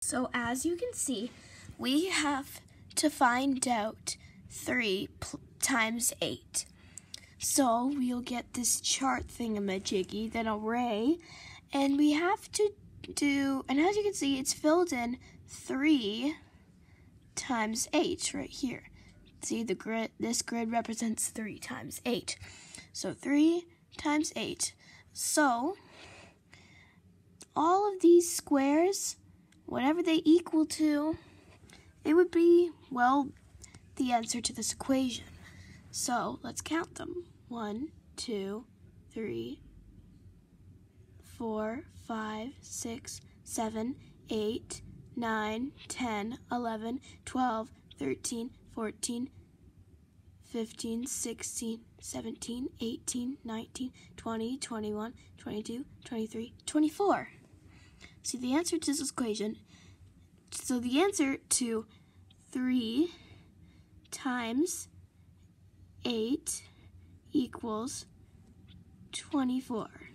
So as you can see, we have to find out 3 times 8. So we'll get this chart thingamajiggy, then array, and we have to do, and as you can see, it's filled in 3 times 8 right here. See, the grid, this grid represents 3 times 8. So 3 times 8. So all of these squares, whatever they equal to, it would be, well, the answer to this equation. So let's count them. 1, 2, 3, 4, 5, 6, 7, 8, 9, 10, 11, 12, 13, 14, 15, 16, 17, 18, 19, 20, 21, 22, 23, 24. See the answer to this equation. So the answer to 3 times 8 equals 24.